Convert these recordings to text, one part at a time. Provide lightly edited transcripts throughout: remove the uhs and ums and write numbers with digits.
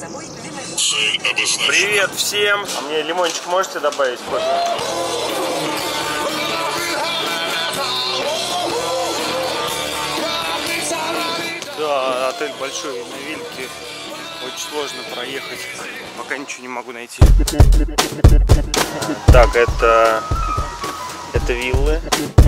Привет всем! А мне лимончик можете добавить кофе? Да, отель большой, на Вильке. Очень сложно проехать. Пока ничего не могу найти. Так, это виллы.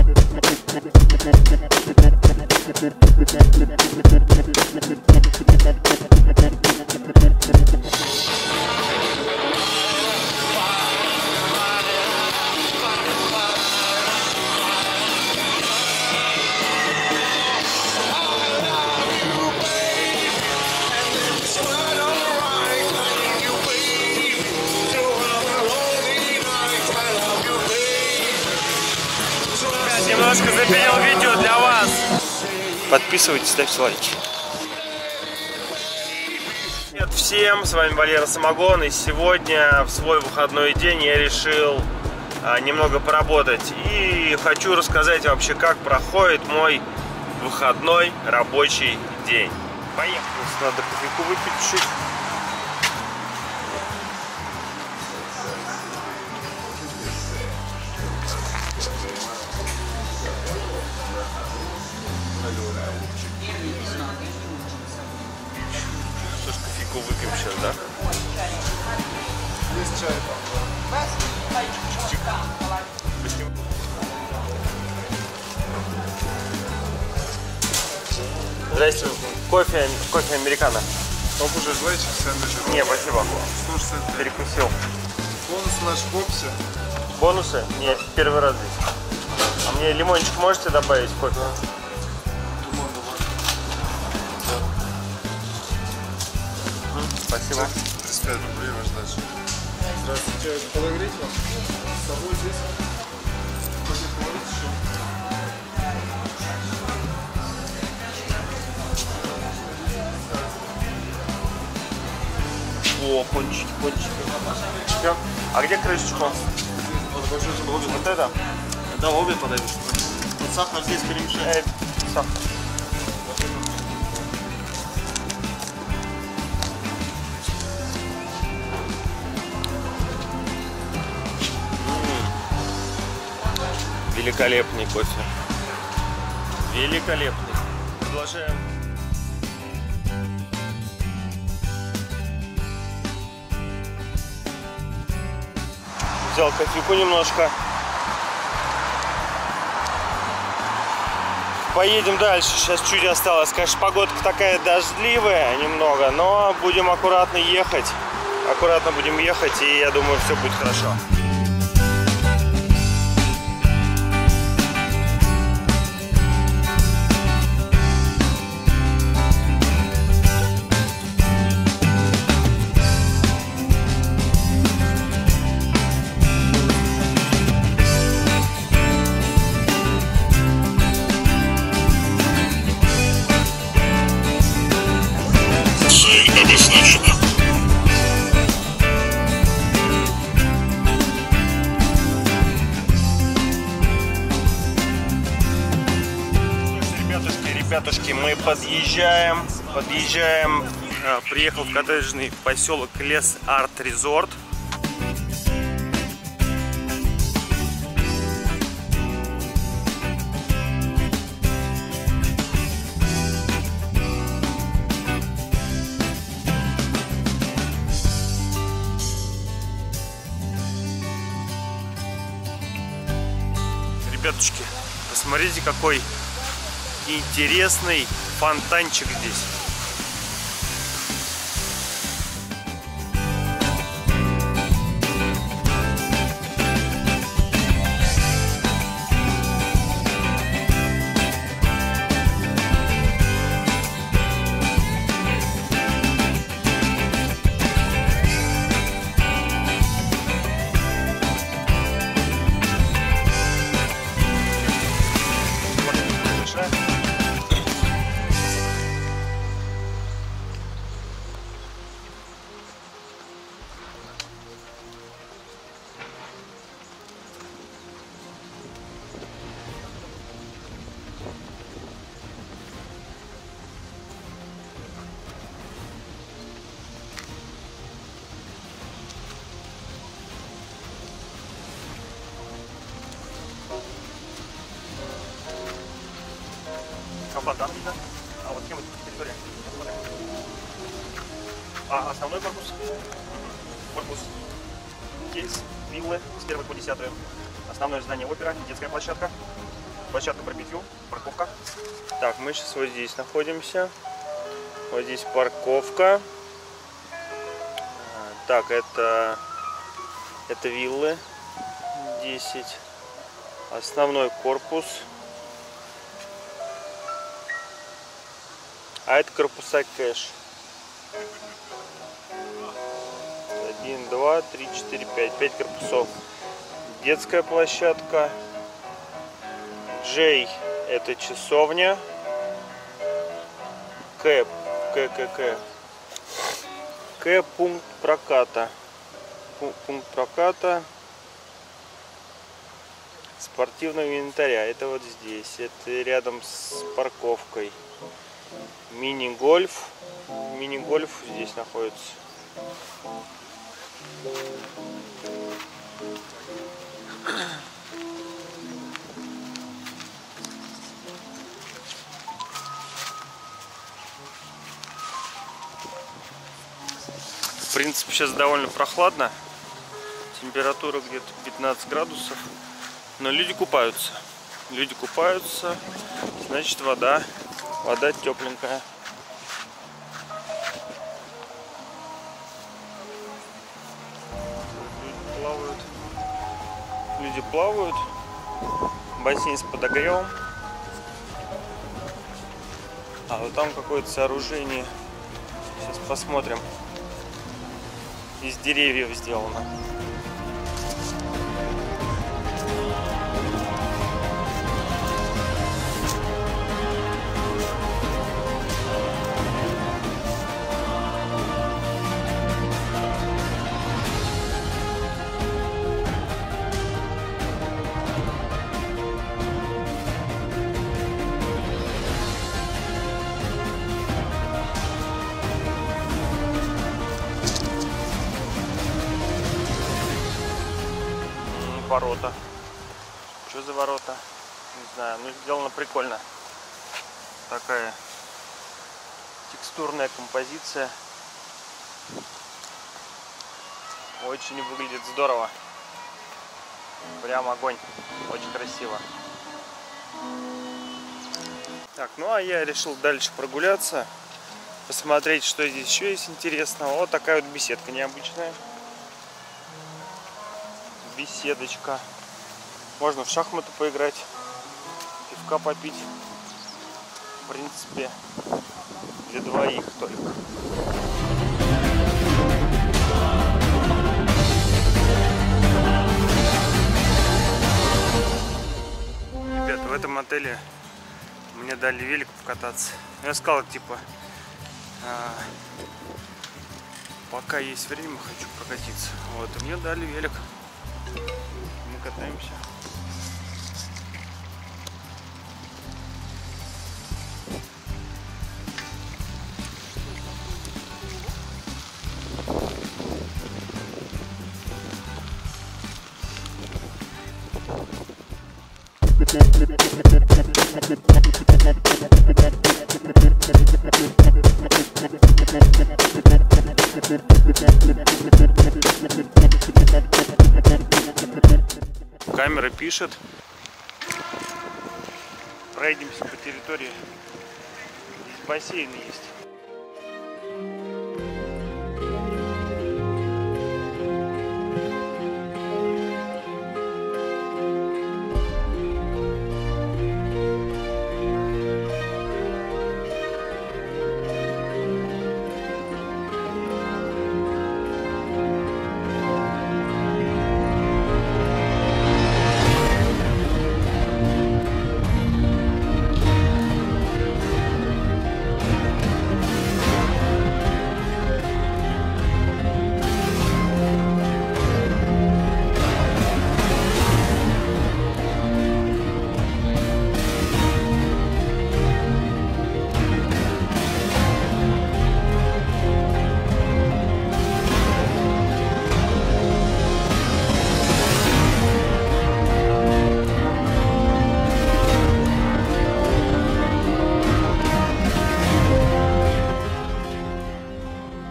Немножко запилил видео для вас. Подписывайтесь, ставьте лайки. Привет всем, с вами Валера Самогон, и сегодня в свой выходной день я решил немного поработать. И хочу рассказать вообще, как проходит мой выходной рабочий день. Поехали. Надо кофейку выпить чуть-чуть. Что ж, кофейку выпьем сейчас, да? Есть чай. Здрасте, кофе американо. Покушай, желаете сэндвичи? Не, спасибо. Слушай, Перекусил. бонус наш в боксе. Бонусы? Нет, первый раз здесь. А мне лимончик можете добавить в кофе? Лимон добавь. Спасибо. 35 рублей ваш дальше. Здравствуйте, подогреть вам? С собой здесь? Хотите поговорить еще? О, пончики. Все. А где крышечку? Вот это? Да, обе подойдут. Вот сахар здесь перемешать. Сахар. Великолепный кофе. Великолепный. Продолжаем. Взял кофейку немножко. Поедем дальше. Сейчас чуть осталось. Конечно, погодка такая дождливая немного, но будем аккуратно ехать. Аккуратно будем ехать, и я думаю, все будет хорошо. Ребятушки, мы подъезжаем, приехал в коттеджный поселок Лес Арт Резорт. Ребятушки, посмотрите, какой интересный фонтанчик здесь. А основной корпус? Корпус кейс, виллы с 1 по 10. Основное здание опера, детская площадка. Площадка барбекю, парковка. Так, мы сейчас вот здесь находимся. Вот здесь парковка. Так, это виллы 10. Основной корпус. А это корпуса кэш. 1, 2, 3, 4, 5. 5 корпусов. Детская площадка. J это часовня. К пункт проката. Пункт проката спортивного инвентаря. Это вот здесь. Это рядом с парковкой. Мини-гольф. Мини-гольф здесь находится. В принципе, сейчас довольно прохладно. Температура где-то 15 градусов. Но люди купаются. Люди купаются. Значит, вода тепленькая. Люди плавают. Бассейн с подогревом. А вот там какое-то сооружение. Сейчас посмотрим. Из деревьев сделано. Ворота. Что за ворота? Не знаю, но сделано прикольно. Такая текстурная композиция. Очень выглядит здорово. Прям огонь. Очень красиво. Так, ну а я решил дальше прогуляться. Посмотреть, что здесь еще есть интересного. Вот такая вот беседка необычная. Беседочка. Можно в шахматы поиграть, пивка попить. В принципе, для двоих только. Ребята, в этом отеле мне дали велик покататься. Я сказал, типа, пока есть время, хочу прокатиться. Вот, и мне дали велик. Мы катаемся. Камера пишет. Пройдемся по территории. Здесь бассейн есть.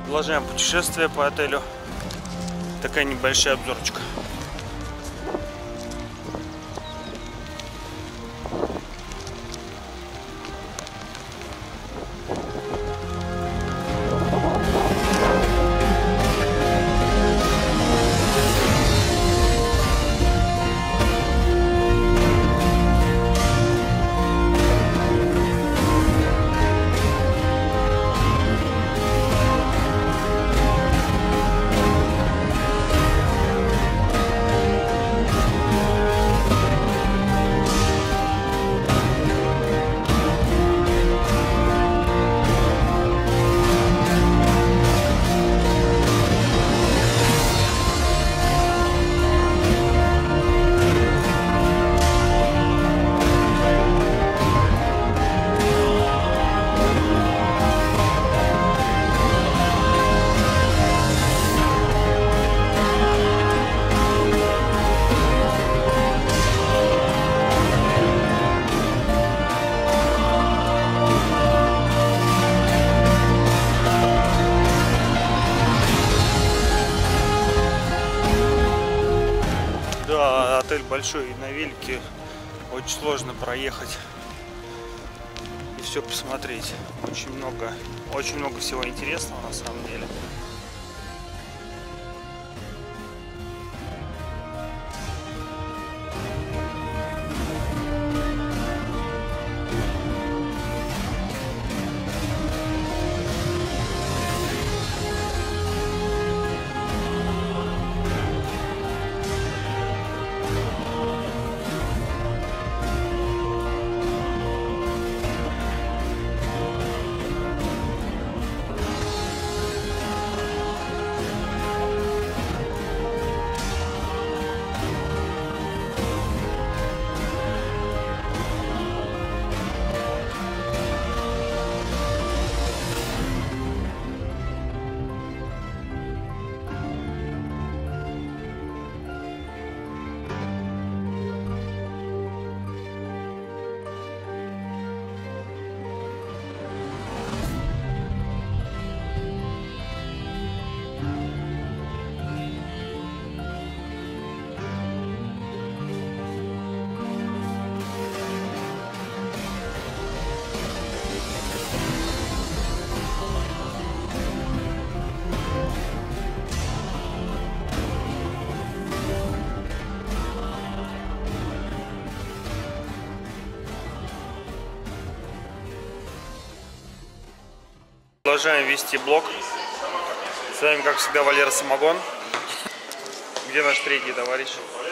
Продолжаем путешествие по отелю. Такая небольшая обзорочка. Да, отель большой, и на велике очень сложно проехать и все посмотреть. Очень много всего интересного на самом деле. Продолжаем вести блог. С вами, как всегда, Валера Самогон. Где наш третий товарищ?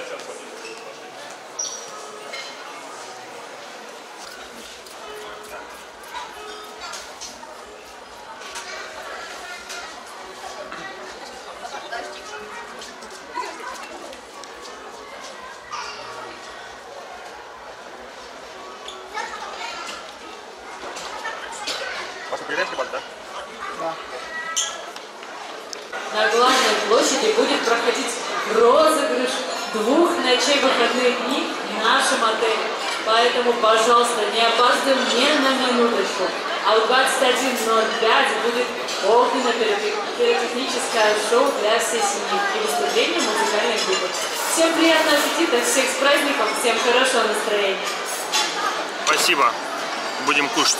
На главной площади будет проходить розыгрыш 2 ночей выходных дней в нашем отеле. Поэтому, пожалуйста, не опаздываем ни на минуточку. А в 21:05 будет огненно-пиротехническое шоу для всей семьи и выступление музыкальной группы. Всем приятного аппетита, всех с праздником, всем хорошего настроения. Спасибо. Будем кушать.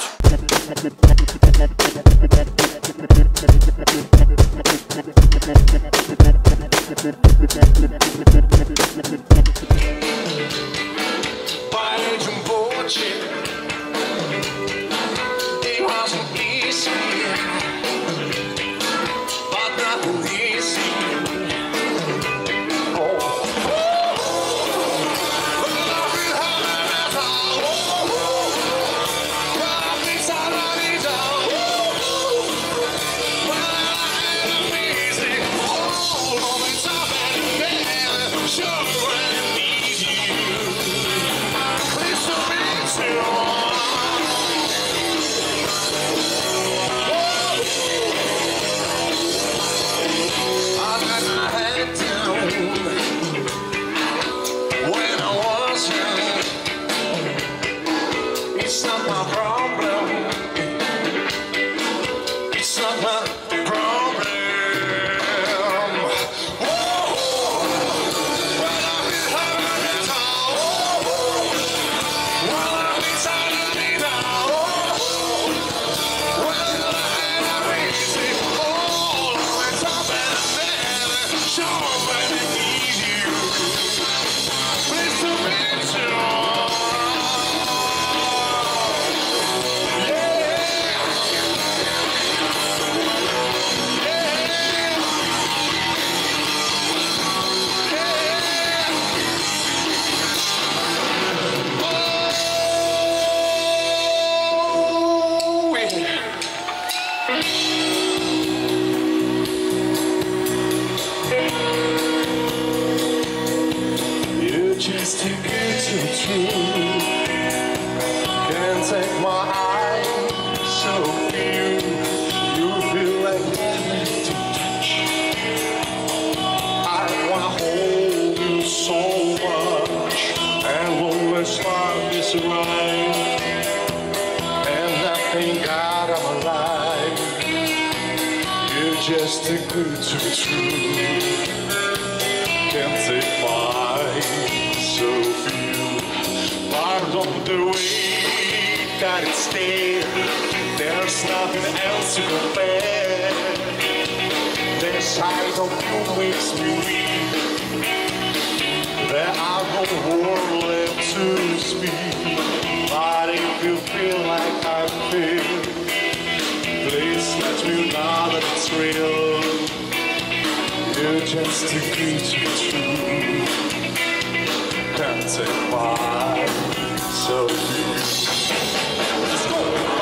just too good to be true. Can't say mine, so few. Pardon the way that it's there. There's nothing else to compare. The sight of you makes me weak. There are no words left to speak. But if you feel like I feel, please let me know that it's real. You're just too good to be true. Can't say bye, so let's go.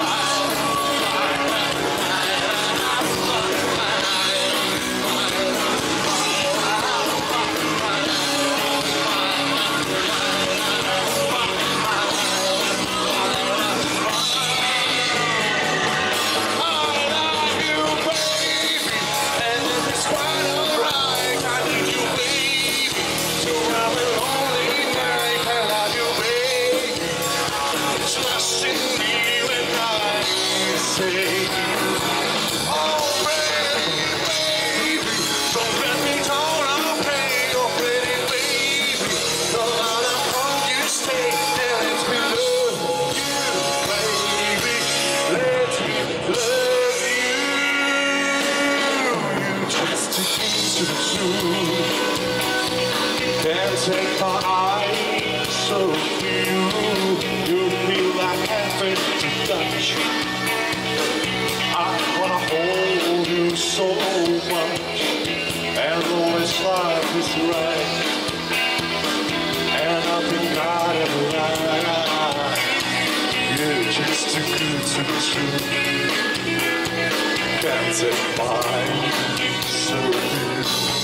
Can't take my eyes so few. You feel like heaven to touch. I wanna hold you so much, and always life is right, and nothing got it right. You're just too good to be true. Can't take mine so few.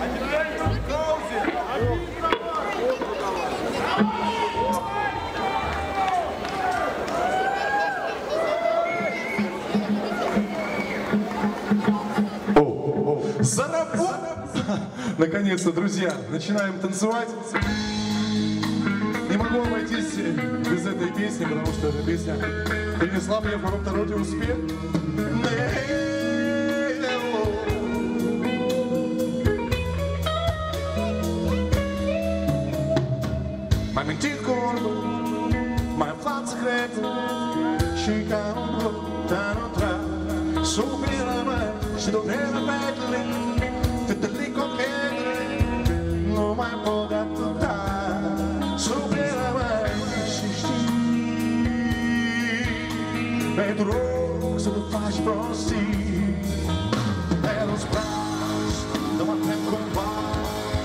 Наконец-то, друзья, начинаем танцевать. Не могу обойтись без этой песни, потому что эта песня принесла мне в каком-то роде успех. Mijn menteel korbo, mijn plaats secreto, Chicago, Tanotra, Sopra mai, se doveva perdere, te li competere, non mai pogato da, Sopra mai, si, Pedro, se lo faz pra si, é os braços, não há tempo com bar.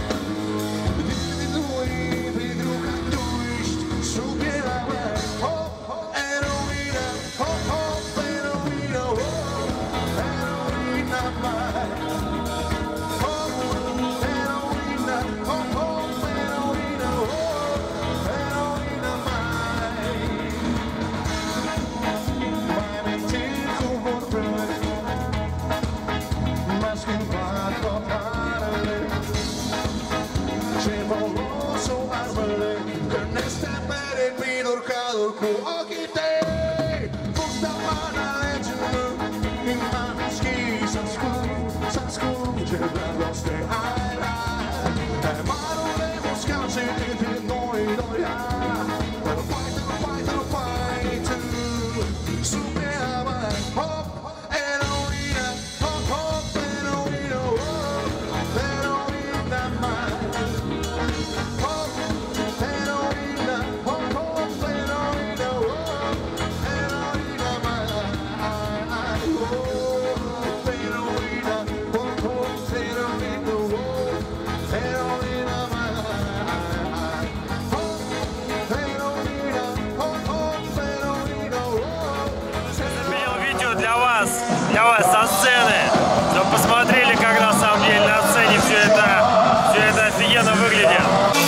Для вас со сцены, чтобы посмотрели, как на самом деле на сцене все это офигенно выглядит.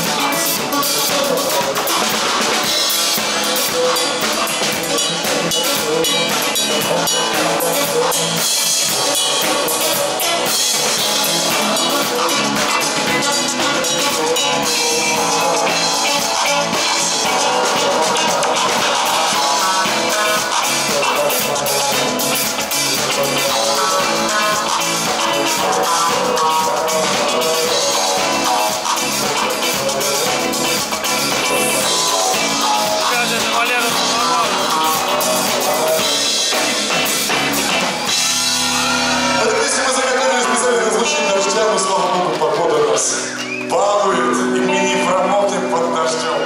Балует, и мы не промотаем под дождем.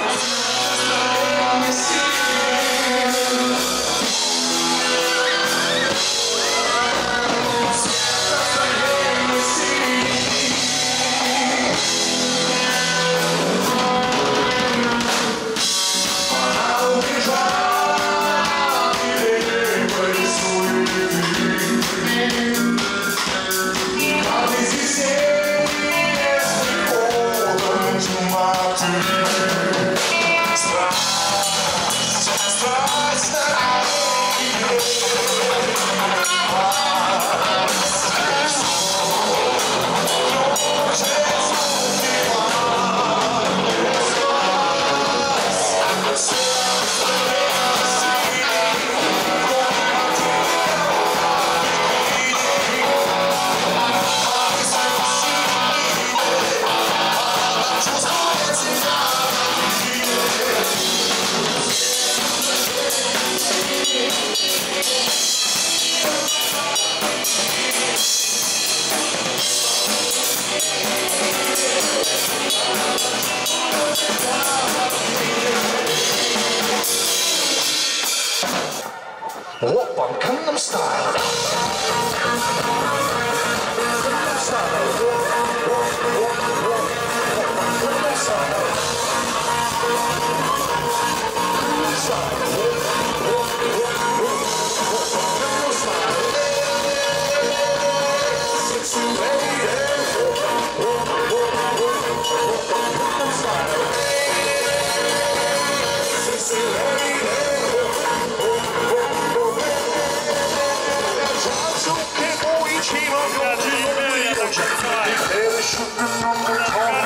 Oppa Gangnam Style. Sugar on the top.